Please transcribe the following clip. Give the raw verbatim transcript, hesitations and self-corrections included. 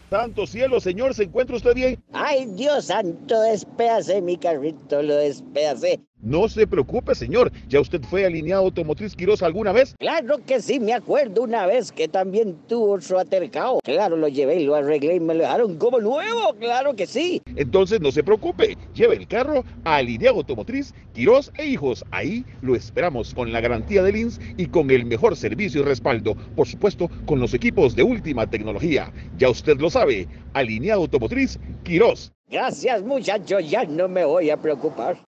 Santo cielo, señor, ¿se encuentra usted bien? Ay, Dios santo, despédase mi carrito, lo despédase. No se preocupe, señor. ¿Ya usted fue a Alineado Automotriz Quirós alguna vez? Claro que sí, me acuerdo una vez que también tuvo su atercado. Claro, lo llevé y lo arreglé y me lo dejaron como nuevo, claro que sí. Entonces no se preocupe, lleve el carro a Alineado Automotriz Quirós e Hijos. Ahí lo esperamos con la garantía del I N S y con el mejor servicio y respaldo. Por supuesto, con los equipos de última tecnología. Ya usted lo sabe, Alineado Automotriz Quirós. Gracias, muchachos, ya no me voy a preocupar.